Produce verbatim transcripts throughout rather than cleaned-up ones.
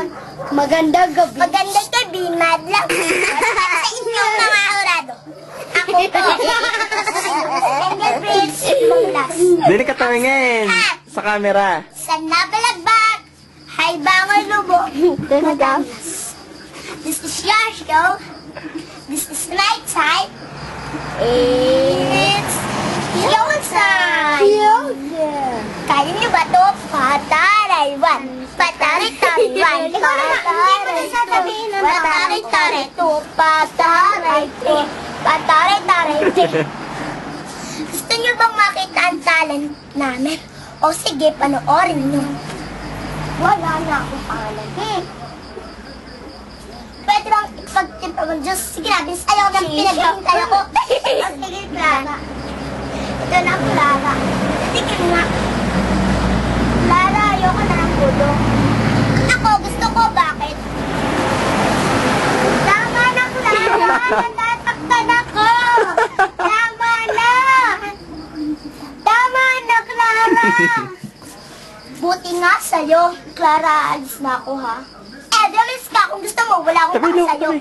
Magandang gabi. Magandang gabi, madlang. Sa inyong mga orado. Ako po, Daniel Prince Manglas. Dili ka tumingin sa camera. Sa nabalagbag, hay bangon lubo. This is your show. This is my time. It's your time. Kaya niyo ba ito? Pataraywan. Pataray-taraywan. Pataray-taraywan. Pataray-taray to. Pataray to. Pataray-taray to. Gusto niyo bang makita ang talent namin? O sige, panoorin niyo. Wala na akong pangalan. Hmm. Pwede bang ipag-tip ako? Diyos, sige na, bis ayaw nang pinag-hintay ako. O sige, Clara. Ito na, Clara. Sige nga. Clara, ayoko na ng bulong. Ako, gusto ko, bakit? Tama na, Clara. Nataktan ako. Tama na. Tama na, Clara. Buti nga sa'yo. Clara, alis na ako, ha? Eh, dalis ka. Kung gusto mo, wala akong Tabi, paka no, sa'yo. tabi.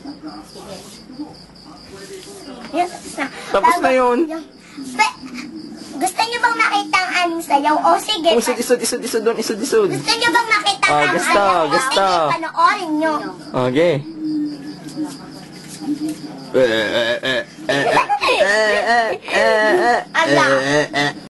Yan, tapos na. Tapos na yun. Pe- gusto niyo bang makita ang aming sayaw? O sige. Oh, isod, isod, isod, isod doon, isod, isod. Gusto niyo bang makita Ah, ang gusto, sayaw? O gusto. sige, panoorin niyo. Okay. Eh, eh, eh, eh, eh, eh, eh, eh, eh, Ala. eh, eh, eh.